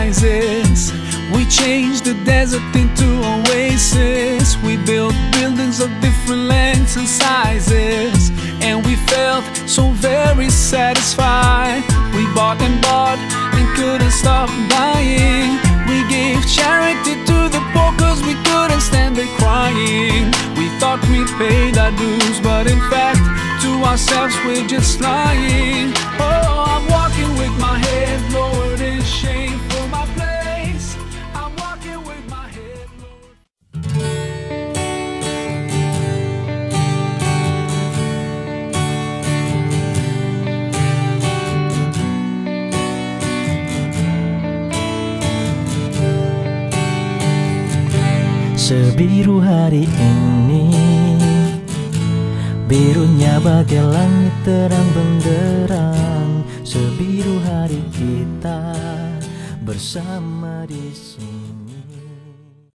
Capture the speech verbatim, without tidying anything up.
sizes. We changed the desert into oasis. We built buildings of different lengths and sizes, and we felt so very satisfied. We bought and bought and couldn't stop buying. We gave charity to the poor cause we couldn't stand the crying. We thought we paid our dues, but in fact to ourselves we're just lying. Oh, I'm walking with my head lowered in shame for my place. I'm walking with my head lowered. Sebiru hari ini, birunya bagai langit terang benderang. Sebiru hari kita bersama di sini.